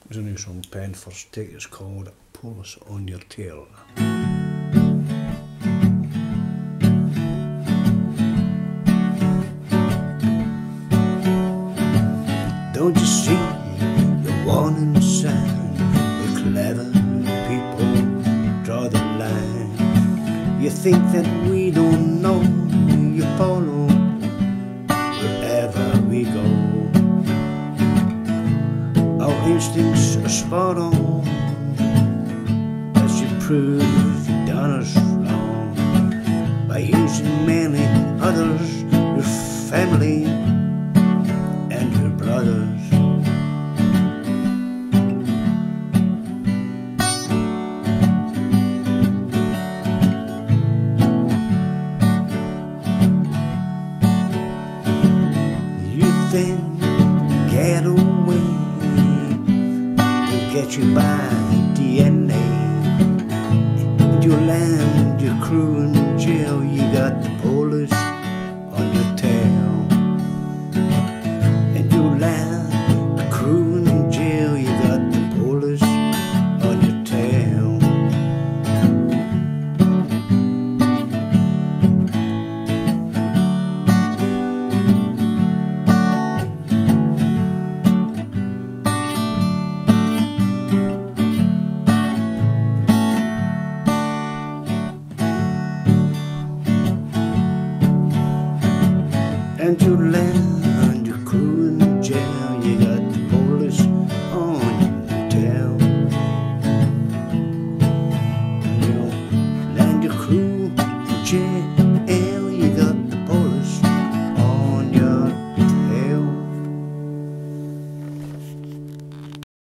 There's a new song penned for Stick. It's called Police on Your Tail. Don't you see the warning sign? The clever people draw the line. You think that we don't know, you follow wherever we go. Our instincts are spot on, as you prove you've done us wrong by using many others, your family and your brothers. You think get away, get you by DNA, and you land your crew in jail. You got the police on your tail, and you land the crew in jail. You got the police on your tail. And you land